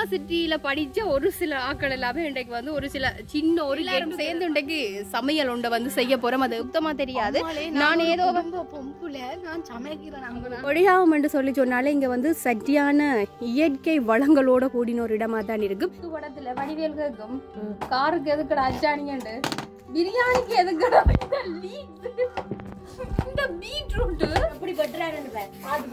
யூனிவர்சிட்டியில படிச்ச ஒரு சில ஆட்கள் எல்லாமே இன்றைக்கு வந்து ஒரு சில சின்ன ஒரு எல்லாரும் சேர்ந்து இன்றைக்கு சமையல் உண்டை வந்து செய்ய போறோம். அது சுத்தமா தெரியாது. நான் ஏதோ பொம்புல நான் சமைக்கிறேன் கொடிகாமம் என்று சொல்லி சொன்னாலே இங்க வந்து சரியான இயற்கை வளங்களோட கூடின ஒரு இடமா தான் இருக்கு. படத்துல வடிவேல் கேட்கும் காருக்கு எதுக்கடா அச்சானிங்கண்டு பிரியாணிக்கு எதுக்கடா இந்த பீட்ரூட் அப்படி பண்றாருன்னு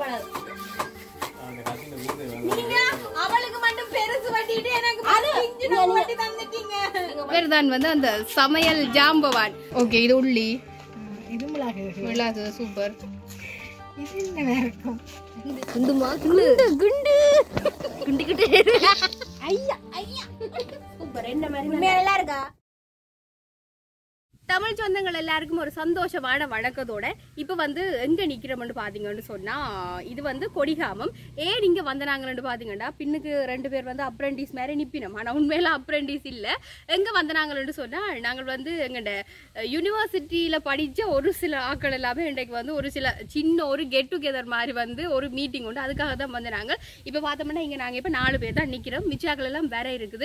அவளுக்கு மட்டும் பெருசு வட்டிட்டு எனக்கு வட்டி தந்துட்டீங்க. இவர்தான் வந்து அந்த சமையல் ஜாம்பவான். ஓகே இது உள்ளி இது மிளகு சூப்பர். இது என்ன இருக்கும் குண்டுமா குண்டு குண்டு குண்டிக்கிட்டே ஐயா ஐயா சூப்பர். என்ன மாதிரி நல்லா இருக்கா? தமிழ் சொந்தங்கள் எல்லாருக்கும் ஒரு சந்தோஷமான வணக்கத்தோட இப்போ வந்து எங்கே நிற்கிறோம்னு பார்த்தீங்கன்னு சொன்னால் இது வந்து கொடிகாமம். ஏன் இங்கே வந்தனாங்கன்னு பார்த்தீங்கன்னா பின்னுக்கு 2 பேர் வந்து அப்ரெண்டிஸ் மாதிரி நிற்பினோம். ஆனால் உண்மையில அப்ரெண்டிஸ் இல்லை. எங்கே வந்தனாங்கன்னு சொன்னால் நாங்கள் வந்து எங்கள்ட யூனிவர்சிட்டியில் படித்த ஒரு சில ஆட்கள் எல்லாமே இன்றைக்கு வந்து ஒரு சில சின்ன ஒரு கெட் டுகெதர் மாதிரி வந்து ஒரு மீட்டிங் உண்டு. அதுக்காக தான் வந்து நாங்கள் இப்போ பார்த்தோம்னா இங்கே நாங்கள் இப்போ 4 பேர் தான் நிற்கிறோம். மிச்சாக்கள் எல்லாம் வேற இருக்குது.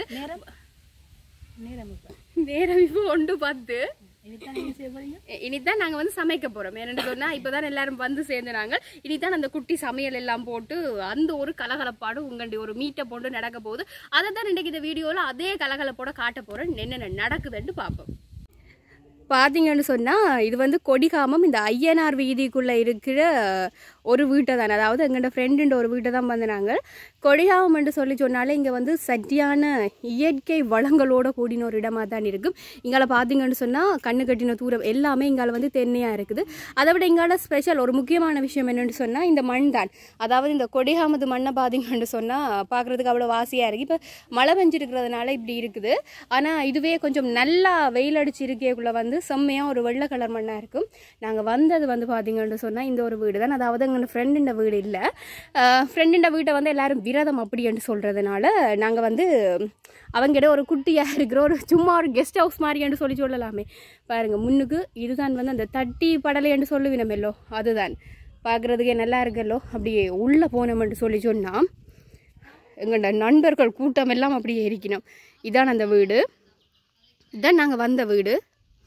நேரம் இப்போ 1:10. இனிதான் நாங்க வந்து சமைக்க போறோம். ஏன்னு சொன்னா இப்பதான் எல்லாரும் வந்து சேர்ந்துனாங்க. இனிதான் அந்த குட்டி சமையல் எல்லாம் போட்டு அந்த ஒரு கலகலப்பாடு உங்கண்டி ஒரு மீட்டை போட்டு நடக்க போகுது. அதை தான் இன்னைக்கு இந்த வீடியோல அதே கலகலப்போட காட்ட போறேன். என்னென்ன நடக்குதுன்னு பார்ப்போம். பார்த்தீங்கன்னு சொன்னால் இது வந்து கொடிகாமம் இந்த ஐயனார் வீதிக்குள்ளே இருக்கிற ஒரு வீட்டை தான், அதாவது எங்கள்ட ஃப்ரெண்டுன்ற ஒரு வீட்டை தான் வந்து நாங்கள் கொடிகாமம் என்று சொல்லி சொன்னாலே இங்கே வந்து சரியான இயற்கை வளங்களோட கூடின ஒரு இடமாக தான் இருக்கும். இங்கால பார்த்தீங்கன்னு சொன்னால் கண்ணு கட்டின தூரம் எல்லாமே இங்கால வந்து தென்னையாக இருக்குது. அதை விட இங்கால ஸ்பெஷல் ஒரு முக்கியமான விஷயம் என்னென்னு சொன்னால் இந்த மண் தான். அதாவது இந்த கொடிகாமத்து மண்ணை பார்த்தீங்கன்னு சொன்னால் பார்க்குறதுக்கு அவ்வளோ வாசியாக இருக்குது. இப்போ மழை பெஞ்சிருக்கிறதுனால இப்படி இருக்குது. ஆனால் இதுவே கொஞ்சம் நல்லா வெயில் அடிச்சு இருக்கேக்குள்ளே வந்து செம்மையாக ஒரு வெள்ளை கலர் மண்ணாக இருக்கும். நாங்கள் வந்தது வந்து பார்த்தீங்கன்னு சொன்னால் இந்த ஒரு வீடு தான். அதாவது எங்கள் ஃப்ரெண்டுண்ட வீடு இல்லை. ஃப்ரெண்டுண்ட வீட்டை வந்து எல்லாரும் விரதம் அப்படி என்று சொல்கிறதுனால நாங்கள் வந்து அவங்ககிட்ட ஒரு குட்டியாக இருக்கிற ஒரு சும்மா ஒரு கெஸ்ட் ஹவுஸ் மாதிரி என்று சொல்லலாமே. பாருங்கள் முன்னுக்கு இதுதான் வந்து அந்த தட்டி படலை என்று சொல்லுவினமெல்லோ அதுதான் பார்க்குறதுக்கே நல்லா இருக்கல்லோ. அப்படியே உள்ளே போனோம்னு சொல்லி சொன்னால் எங்களோட நண்பர்கள் கூட்டம் எல்லாம் அப்படியே இருக்கணும். இதான் அந்த வீடு. இதுதான் நாங்கள் வந்த வீடு.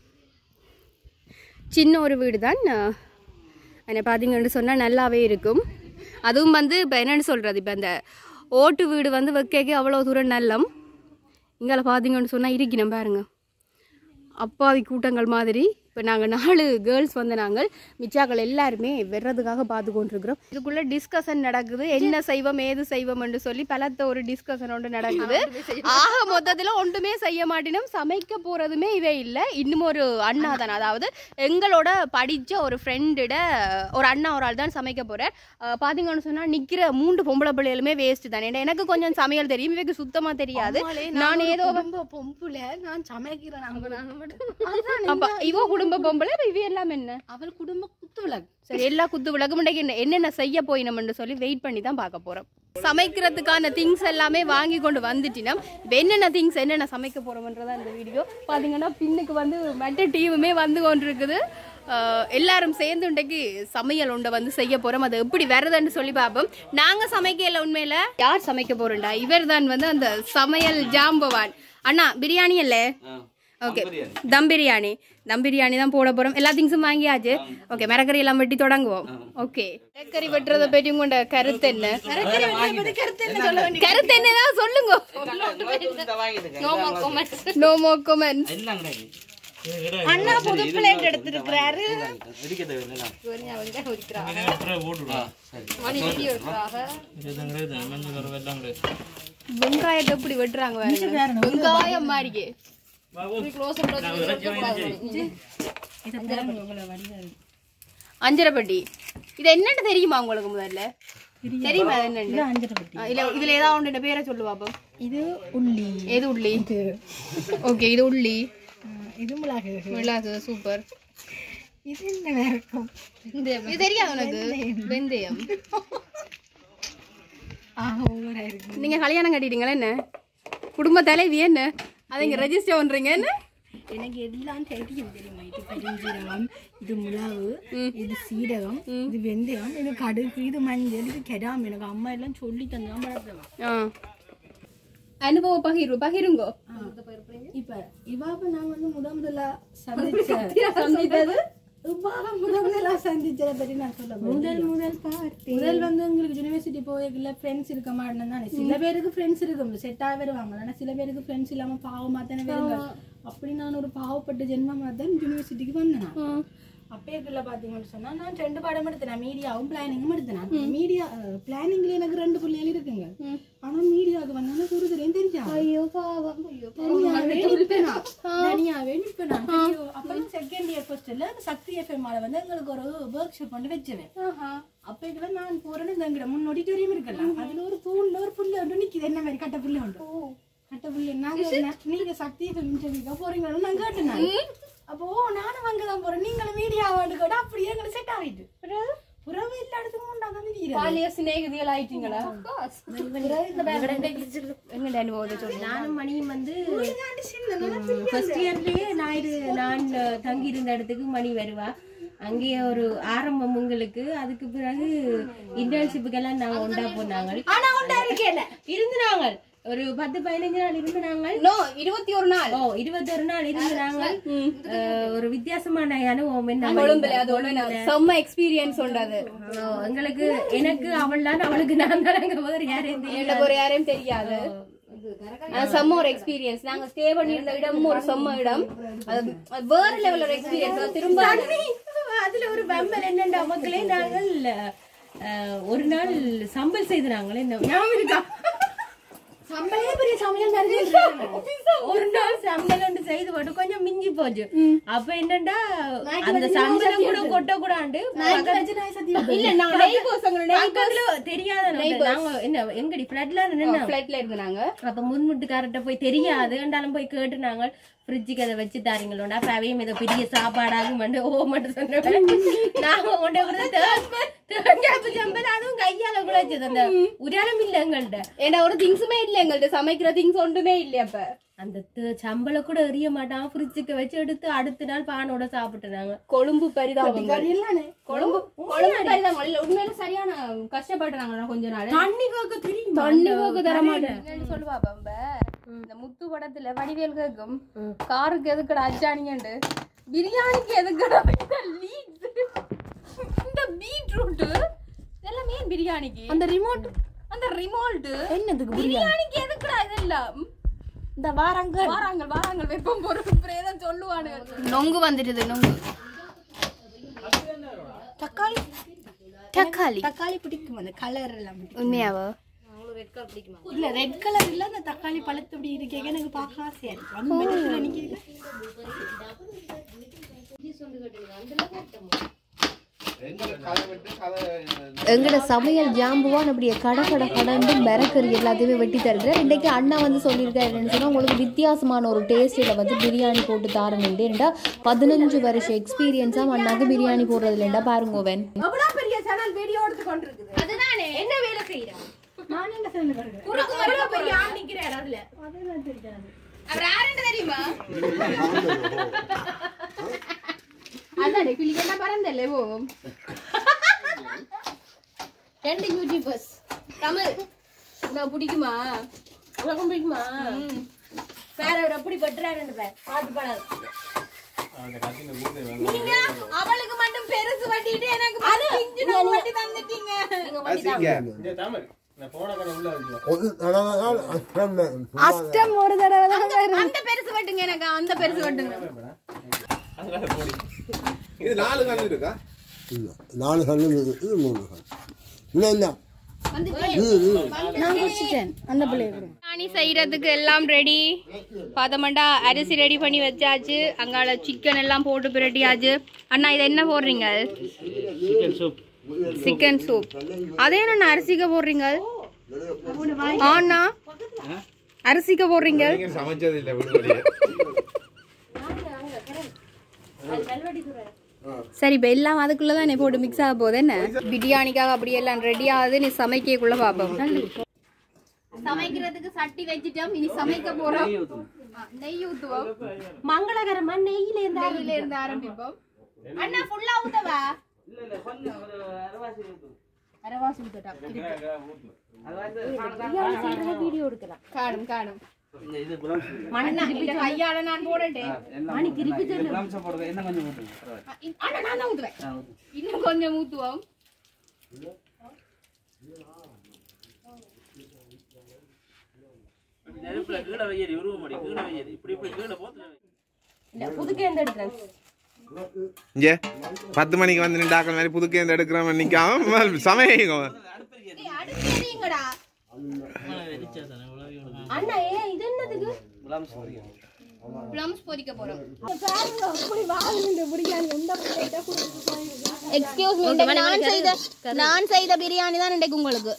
சின்ன ஒரு வீடு தான். என்னை பார்த்தீங்கன்னு சொன்னால் நல்லாவே இருக்கும். அதுவும் வந்து இப்போ என்னென்னு சொல்கிறது, இப்போ அந்த ஓட்டு வீடு வந்து வைக்க அவ்வளோ தூரம் நல்லம். இங்கே பார்த்தீங்கன்னு சொன்னால் இருக்கணும் பாருங்க அப்பாவி கூட்டங்கள் மாதிரி. இப்போ நாங்கள் 4 கேர்ள்ஸ் வந்து நாங்கள் மிச்சாக்கள் எல்லாருமே வெறதுக்காக பார்த்து கொண்டிருக்கிறோம். இதுக்குள்ளே டிஸ்கஷன் நடக்குது. என்ன செய்வோம் ஏது செய்வோம் என்று சொல்லி பலத்த ஒரு டிஸ்கஷன் ஒன்று நடக்குது. ஆக மொத்தத்தில் ஒன்றுமே செய்ய மாட்டினோம். சமைக்க போகிறதுமே இவே இல்லை. இன்னும் ஒரு அண்ணா தான், அதாவது எங்களோட படித்த ஒரு ஃப்ரெண்டிட ஒரு அண்ணா ஒரு ஆள் தான் சமைக்க போகிறேன். பார்த்தீங்கன்னு சொன்னால் நிற்கிற 3 பொம்பளை பிள்ளைகளுமே வேஸ்ட்டு தான். ஏன்னா எனக்கு கொஞ்சம் சமையல் தெரியும், இவைக்கு சுத்தமாக தெரியாது. நான் ஏதோ பொம்புல நான் சமைக்கிறேன் அப்போ இவோ குடும்ப பொம்பளை இவ எல்லாம் என்ன அவள் குடும்ப குத்து விளக்கு. சரி எல்லா குத்து விளக்கு என்னென்ன செய்ய போயினோம்னு சொல்லி வெயிட் பண்ணி தான் பார்க்க போறோம். சமைக்கிறதுக்கான திங்ஸ் எல்லாமே வாங்கி கொண்டு வந்துட்டினோம். இப்போ என்னென்ன திங்ஸ் என்னென்ன சமைக்க போறோம்ன்றதா இந்த வீடியோ. பார்த்தீங்கன்னா பின்னுக்கு வந்து மற்ற டீமுமே வந்து கொண்டிருக்குது. எல்லாரும் சேர்ந்து இன்றைக்கு சமையல் உண்டை வந்து செய்ய போறோம். அது எப்படி வருதுன்னு சொல்லி பார்ப்போம். நாங்க சமைக்கல, உண்மையில யார் சமைக்க போறோம்டா இவர் தான் வந்து அந்த சமையல் ஜாம்பவான். அண்ணா பிரியாணி இல்ல? ஓகே தம் பிரியாணி. தம் பிரியாணி தான் போட போறோம். எல்லா திங்ஸும் வாங்கியாச்சு. ஓகே மரக்கறி எல்லாம் வெட்டி தொடங்குவோம். ஓகே மரக்கறி வெட்டுறதை பற்றி உங்களோட கருத்து என்ன? கருத்து என்னதான் சொல்லுங்க. நோ மோ கமெண்ட்ஸ். அண்ணா புது பிளேட் எடுத்துருக்கிறாரு. வெங்காயத்தை எப்படி வெட்டுறாங்க? வெங்காயம் மாதிரியே அஞ்சரைப்பட்டி. இது என்னன்னு தெரியுமா உங்களுக்கு? முதல்ல தெரியுமா என்னன்னு? இதுல ஏதாவது ஒன்று பேரை சொல்லு பாப்போம். இது உள்ளி. எது உள்ளி? ஓகே இது உள்ளி. இது மிளகு. மிளகு சூப்பர். இது என்ன இருக்கும்? இது தெரியாது உனக்கு? வெந்தயம். நீங்க கல்யாணம் கட்டிட்டீங்களா என்ன? குடும்ப தலைவி என்ன? அதை இங்க ரெஜிஸ்டர் பண்றீங்க என்ன? எனக்கு எல்லாம் தெரியும் தெரியுமா? இது பெருஞ்சீரகம், இது மிளகு, இது சீரகம், இது வெந்தயம், இது கடுகு, இது மஞ்சள், இது கெடாம. எனக்கு அம்மா எல்லாம் சொல்லி தந்தான். அனுபவ பகிருங்கோ. இப்ப இவாவை நான் வந்து முதல்ல சந்திச்சது பத்தி நான் சொல்ல முதல் வந்து உங்களுக்கு யூனிவர்சிட்டி போயிருக்கல ஃப்ரெண்ட்ஸ் இருக்க மாட்டேன்னு தானே. சில பேருக்கு ஃப்ரெண்ட்ஸ் இருக்கும், செட்டாக வருவாங்க. ஆனா சில பேருக்கு ஃப்ரெண்ட்ஸ் இல்லாம பாவமா தானே வருங்க. அப்படி நான் ஒரு பாவப்பட்ட ஜென்மமா தான் யூனிவர்சிட்டிக்கு வந்தேன். அப்பேக்குள்ள பாத்தீங்கன்னு சொன்னா நான் 2 பாடம் எடுத்தேன், மீடியாவும் பிளானிங்கும் எடுத்தேன். மீடியா பிளானிங்ல எனக்கு 2 பிள்ளைகள் இருக்குங்க. ஆனா மீடியாவுக்கு வந்து ஒரு தெரியும் தெரிஞ்சா தனியாவே நிற்பேன். அப்ப செகண்ட் இயர் ஃபர்ஸ்ட்ல சக்தி எஃப்எம் வந்து எங்களுக்கு ஒரு ஒர்க் ஷாப் வந்து வச்சுவேன். அப்பேக்குள்ள நான் போறேன்னு எங்கிட்ட முன்னோடி தெரியும் இருக்கலாம். அதுல ஒரு தூண்ல ஒரு புள்ள ஒன்று நிக்குது, என்ன மாதிரி கட்ட புள்ள உண்டு. கட்ட புள்ள நீங்க சக்தி எஃப்எம் இன்டர்வியூக்கா போறீங்கன்னு நான் கேட்டேன். அப்போ நானும் அங்கதான் போறேன், நீங்களும் மீடியா வாண்டு கூட அப்படியே எங்களை செட் ஆகிட்டு உறவு எல்லா இடத்துக்கும் நானும் மணியும் வந்து ஃபர்ஸ்ட் இயர்லயே நான் தங்கி இருந்த இடத்துக்கு மணி வருவா. அங்கேயே ஒரு ஆரம்பம் உங்களுக்கு. அதுக்கு பிறகு இன்டர்ன்ஷிப்புக்கெல்லாம் நாங்க ஒண்டா போனாங்க. இருந்தாங்க ஒரு 10-15 நாள் இருந்தாங்க. 21 நாள் 21 நாள் இருந்தாங்க. ஒரு வித்தியாசமான அனுபவம். செம்ம எக்ஸ்பீரியன்ஸ் உண்டாது எங்களுக்கு. எனக்கு அவள் தான், அவளுக்கு நான் தான். வேற யாரையும் தெரியாது. செம்ம ஒரு எக்ஸ்பீரியன்ஸ். நாங்க ஸ்டே பண்ணியிருந்த இடம் ஒரு செம்ம இடம். வேற லெவல் ஒரு எக்ஸ்பீரியன்ஸ். திரும்ப அதுல ஒரு பம்பல் என்னண்டா மக்களே, நாங்கள் ஒரு நாள் சம்பல் செய்தாங்களே, ஞாபகம் இருக்கா? சம்பளே பெரிய சமையல் ஒரு நாள் சம்பளம் செய்து போட்டு கொஞ்சம் மிஞ்சி போச்சு. அப்ப என்னண்டா அந்த சம்பளம் கூட கொட்ட கூடாண்டு தெரியாத எங்கடி பிளட்ல இருந்தாங்க. அப்ப முன்முட்டுக்காரட்ட போய் தெரியாது என்றாலும் போய் கேட்டு நாங்கள் ஃப்ரிட்ஜுக்கு அதை வச்சு தாரீங்களோண்டா. அப்ப அவையும் ஏதோ பெரிய சாப்பாடாகும் மட்டும் சொன்னேன். நாங்க கொண்டே தேங்காய்ப்பு சம்பல் அதுவும் கையால குழைச்சது. அந்த உராலம் இல்ல எங்கள்கிட்ட. ஏன்னா ஒரு திங்ஸுமே இல்ல எங்கள்கிட்ட, சமைக்கிற திங்ஸ் ஒன்றுமே இல்லையா. அப்ப அந்த சம்பளம் கூட எறிய மாட்டான், ஃப்ரிட்ஜுக்கு வச்சு எடுத்து அடுத்த நாள் பானோட சாப்பிட்டுனாங்க. கொழும்பு பரிதாபம். கொழும்பு பரிதாபம் இல்ல, உண்மையில சரியான கஷ்டப்பட்டுறாங்க. கொஞ்ச நாள் தண்ணி கோக்க தெரியும், தண்ணி கோக்க தர மாட்டேன் சொல்லுவா. பம்ப இந்த முத்து படத்துல வடிவேல் கேக்கும், காருக்கு எதுக்கடா அச்சானிங்கண்டு, பிரியாணிக்கு எதுக்கடா இந்த பீட்ரூட் இதெல்லாம் மீன் பிரியாணிக்கு. அந்த ரிமோட் என்னதுக்கு பிரியாணிக்கு எதுக்குடா இதெல்லாம்? இந்த வாராங்கள் வெப்பம் பொறுப்பு பிரேதம் சொல்லுவானுங்க. நொங்கு வந்துடுது, நொங்கு. தக்காளி பிடிக்கும். அந்த கலர் எல்லாம் உண்மையாவா? இல்ல ரெட் கலர் இல்ல, அந்த தக்காளி பழுத்து இப்படி இருக்கே எனக்கு பார்க்க ஆசையா இருக்கு. எங்கட சமையல் ஜாம்புவான் அப்படியே கடந்து மிரக்கறி எல்லாத்தையுமே வெட்டி தருகிறேன். இன்றைக்கு அண்ணா வந்து சொல்லியிருக்காருன்னு சொன்னால் உங்களுக்கு வித்தியாசமான ஒரு டேஸ்ட்டில் வந்து பிரியாணி போட்டு தாரணுண்டா. 15 வருஷ எக்ஸ்பீரியன்ஸாக அண்ணாக்கு பிரியாணி போடுறது இல்லைண்டா. பாருங்கோவன் என்ன வேலை செய்யறான். தெரியுமா? அதானே கிளிக்கா பறந்தல்லே. ஓ 2 யூடியூபர்ஸ் தமிழ் நான் பிடிக்குமா? உனக்கும் பிடிக்குமா? வேற ஒரு அப்படி பட்டுறாரு பாத்து படாது. நீங்க அவளுக்கு மட்டும் பெருசு வட்டிட்டு எனக்கு வட்டி தந்துட்டீங்க. அஷ்டம் ஒரு தடவை அந்த பெருசு வட்டுங்க, எனக்கு அந்த பெருசு வட்டுங்க. இது 4 கண்ணு இருக்கா? இல்ல 4 கண்ணு இருக்கு, 3 கண்ணு. இல்ல நான் குடிச்சிட்டேன். அந்த பிள்ளைய பிரியாணி செய்யறதுக்கு எல்லாம் ரெடி. பாத்தமாண்டா அரிசி ரெடி பண்ணி வச்சாச்சு. அங்கால சிக்கன் எல்லாம் போட்டு பிரட்டியாச்சு. அண்ணா இது என்ன போடுறீங்க? Chicken soup. அதே என்ன அரிசிக்க போடுறீங்க? ஆனா அரிசிக்க போடுறீங்க. சமைச்சது இல்ல. சரி இப்ப எல்லாம் அதுக்குள்ளதான் போட்டு மிக்ஸ் ஆக போகுது. என்ன பிரியாணிக்காக அப்படி எல்லாம் ரெடி ஆகுது. நீ சமைக்கக்குள்ள பாப்போம். சமைக்கிறதுக்கு சட்டி வச்சுட்டோம். இனி சமைக்க போறோம். நெய் ஊத்துவோம். மங்களகரமா நெய்யில இருந்து ஆரம்பிப்போம். அண்ணா ஃபுல்லா ஊத்தவா? அரவாசி ஊத்தட்டா வீடியோ எடுக்கலாம் காணும் காணும் இது குலாம் மண்ணா இந்த கையால நான் போறேன் மணி திருப்பி குலாம் போடுறது என்ன கொஞ்சம் ஊத்துங்க அண்ணா நான் தான் ஊத்துவேன் இன்னும் கொஞ்சம் ஊத்துவோம் நெருப்புல கீழ வையறி உருவமடி கீழ வையறி இப்படி இப்படி கீழ போத்து இல்ல புதுக்கேந்து எடுக்கிறேன் இங்கே 10 மணிக்கு வந்து நின்றாக்கள் மாதிரி புதுக்கேந்து எடுக்கிறவன் நிற்காம சமைக்கும் அடுத்தீங்கடா அண்ணா ஏன் இது என்னதுக்கு குலாம் சோரியா ப்ளம்ஸ் பொரிக்க போறோம் எக்ஸ்கியூஸ் மீ நான் செய்த பிரியாணி தான் இன்றைக்கு உங்களுக்கு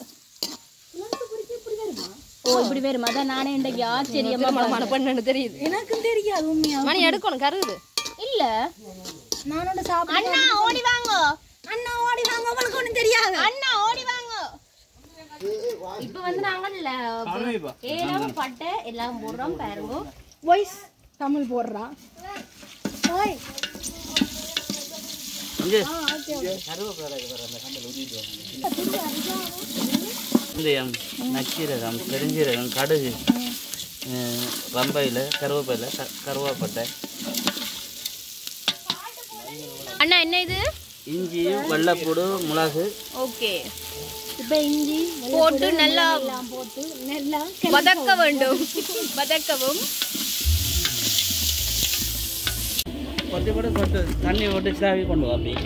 ஓ இப்படி வேறுமா அதான் நானே இன்றைக்கு ஆச்சரியமா மனப்பண்ணு தெரியுது எனக்கும் தெரியாது உண்மையா மணி எடுக்கணும் கருது இல்ல நானோட சாப்பிட அண்ணா ஓடி வாங்க அண்ணா ஓடி வாங்க உங்களுக்கு ஒண்ணும் தெரியாது அண்ணா ஓடி வாங்க இப்ப வந்து நாங்க ஏலம் பட்டை எல்லாம் போடுறோம் பாருங்க வாய்ஸ் தமிழ் போடுறா ஹாய் இங்கே கருவேப்பிலை வர அந்த கண்டல ஊத்திட்டு வெந்தயம் நச்சீரகம் பெருஞ்சீரகம் கடுகு ரம்பையில் கருவேப்பிலை கருவேப்பட்டை அண்ணா என்ன இது இஞ்சி வெள்ளைப்பூடு மிளகு ஓகே இப்ப இஞ்சி போட்டு நல்லா போட்டு நல்லா வதக்க வேண்டும் வதக்கவும் கொஞ்சம் கூட கொட்டு தண்ணி போட்டு சாவி கொண்டு வா அப்படி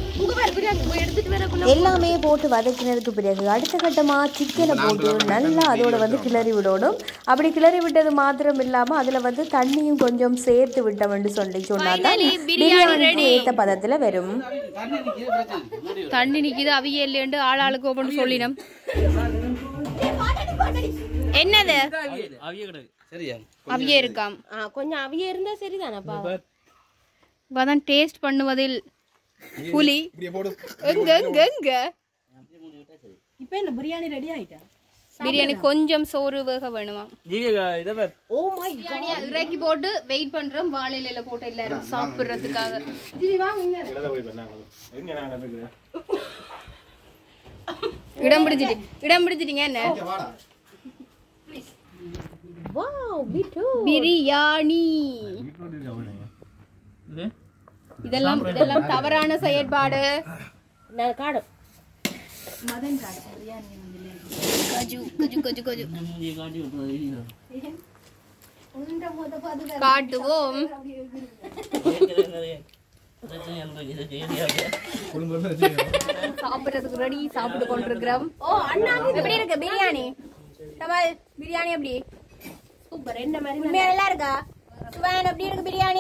எல்லாமே போட்டு வதக்கினதுக்கு பிறகு அடுத்த கட்டமாக சிக்கனை போட்டு நல்லா அதோட வந்து கிளறி விடணும். அப்படி கிளறி விட்டது மாத்திரம் இல்லாமல் அதில் வந்து தண்ணியும் கொஞ்சம் சேர்த்து விட்டோம்னு சொன்னா தான் பிரியாணிக்கு ஏற்ற பதத்தில் வரும். தண்ணி நிக்குது அவிய இல்லையண்டு ஆளாளுக்கு ஒவ்வொன்று சொல்லினோம். என்னது சரியா அவிய இருக்காம் கொஞ்சம் அவிய இருந்தா சரிதானப்பா. இப்பதான் டேஸ்ட் பண்ணுவதில் புலி எங்க எங்க எங்க இப்ப என்ன பிரியாணி ரெடி ஆயிட்டா? பிரியாணி கொஞ்சம் சோறு வேக வேணுமா? ஓ மை பிரியாணி இறக்கி போட்டு வெயிட் பண்றோம். வாழையில போட்டு எல்லாரும் சாப்பிடுறதுக்காக. இடம் பிடிச்சிட்டீங்க என்ன? வாவ் பிட்டு பிரியாணி இதெல்லாம் தவறான செயற்பாடு. நான் காடு மதன் காடு பிரியாணி கஜு கஜு கஜு கஜு காட்டுவோம். சாப்பிடுறதுக்கு ரெடி சாப்பிட்டு கொண்டிருக்கிறோம். ஓ அண்ணா எப்படி இருக்கு பிரியாணி? கமல் பிரியாணி எப்படி? சூப்பர். என்ன மாதிரி உண்மையா நல்லா இருக்கா? சுவான் எப்படி இருக்கு பிரியாணி?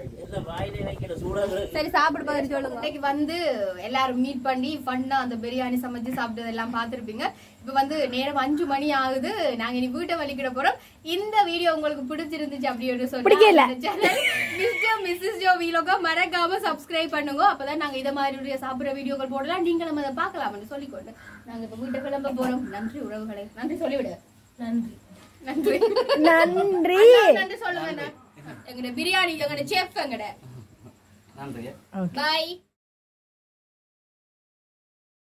சரி சாப்பிடு பதில் சொல்லுங்க. இன்னைக்கு வந்து எல்லாரும் மீட் பண்ணி ஃபன்னா அந்த பிரியாணி சமைச்சு சாப்பிட்டது எல்லாம் பார்த்துருப்பீங்க. இப்ப வந்து நேரம் 5 மணி ஆகுது. நாங்க இனி வீட்டை வலிக்கிட போறோம். இந்த வீடியோ உங்களுக்கு பிடிச்சிருந்துச்சு அப்படின்னு சொல்லி மிஸ்ஸஸ் ஜோ வீலோக மறக்காம சப்ஸ்கிரைப் பண்ணுங்க. அப்பதான் நாங்க இத மாதிரி சாப்பிடுற வீடியோக்கள் போடலாம். நீங்க நம்ம அதை பார்க்கலாம்னு சொல்லிக்கொண்டு நாங்க இப்ப வீட்டை கிளம்ப போறோம். நன்றி உறவுகளை. நன்றி சொல்லிவிடு. நன்றி நன்றி நன்றி நன்றி சொல்லுங்க. எங்கட பிரியாணி எங்கட செஃப் எங்கட. நன்றி. பை.